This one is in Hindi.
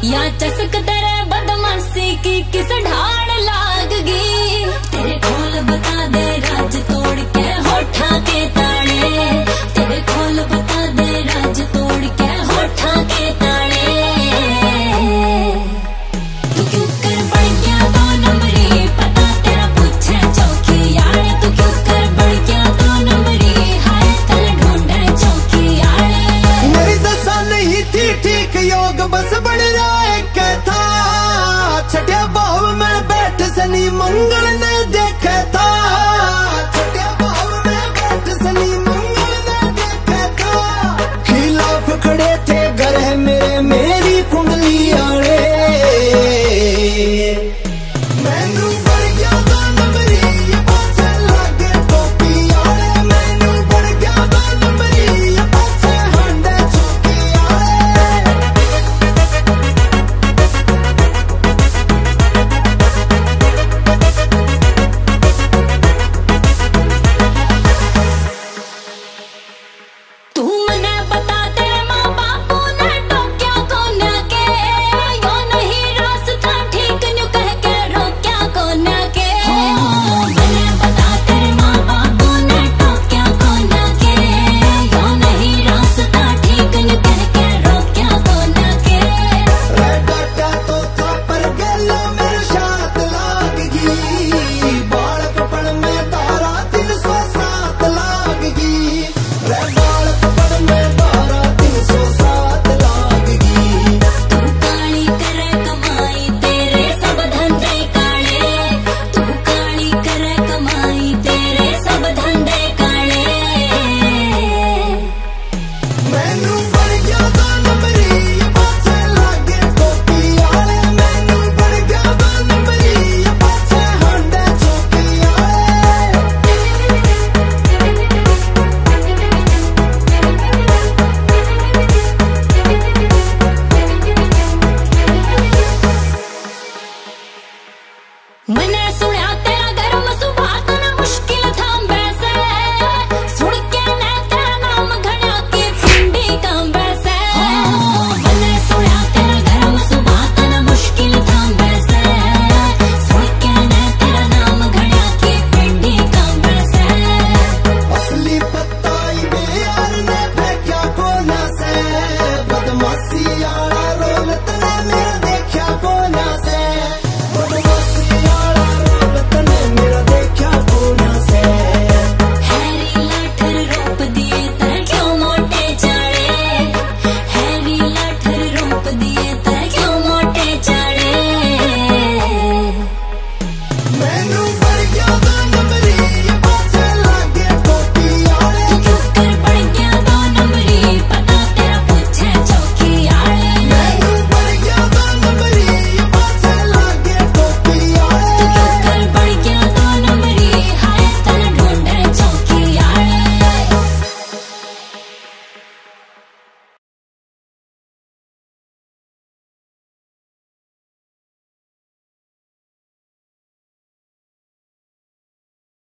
या चसक तेरे बदमाशी की किस ढाड़ लाग गई। तेरे खोल बता दे राज तोड़ के होठा के ताड़े, तेरे खोल बता दे राज तोड़ के होठा के ताड़े। तू क्यों कर बढ़ गया 2 नंबरी, पता तेरा पूछे चौकी यारे। तू क्यों कर बढ़ गया 2 नंबरी, हाय तले ढूंढे चौकी यारे। मेरी दशा नहीं थी ठीक योग बस बढ़ रहा है क्या था। छठे भाव में बैठ सनी मंगल